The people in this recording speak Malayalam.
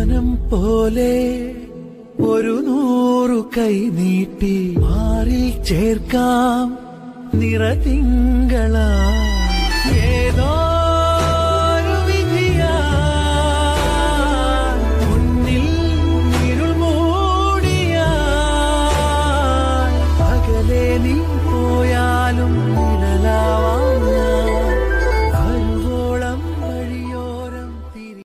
വാനം പോലെ ഒരു 100 കൈ നീട്ടി മാറിൽ ചേർക്കാം നിറതിങ്കളാ ഏതോ